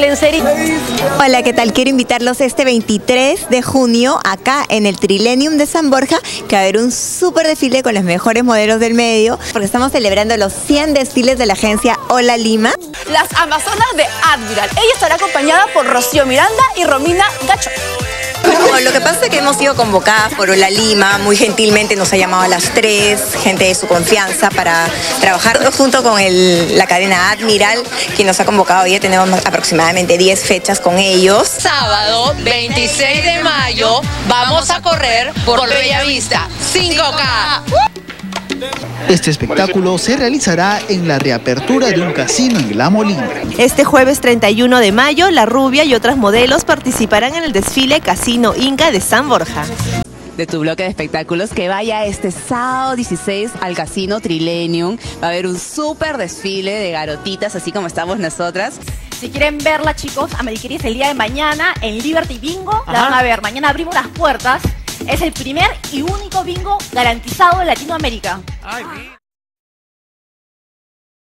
lencería. Hola, ¿qué tal? Quiero invitarlos este 23 de junio acá en el Trilenium de San Borja, que va a haber un súper desfile con los mejores modelos del medio, porque estamos celebrando los 100 desfiles de la agencia Hola Lima. Las Amazonas de Admiral. Ella estará acompañada por Rocío Miranda y Romina Gacho. No, lo que pasa es que hemos sido convocadas por Hola Lima, muy gentilmente nos ha llamado a las 3, gente de su confianza, para trabajar junto con la cadena Admiral, quien nos ha convocado. Ya tenemos aproximadamente 10 fechas con ellos. Sábado 26 de mayo vamos a correr por Bellavista 5K. Este espectáculo se realizará en la reapertura de un casino en La Molina. Este jueves 31 de mayo, La Rubia y otras modelos participarán en el desfile Casino Inca de San Borja. De tu bloque de espectáculos, que vaya este sábado 16 al Casino Trilenium. Va a haber un súper desfile de garotitas, así como estamos nosotras. Si quieren verla, chicos, Ameriquería el día de mañana en Liberty Bingo. La van a ver. Mañana abrimos las puertas. Es el primer y único bingo garantizado en Latinoamérica.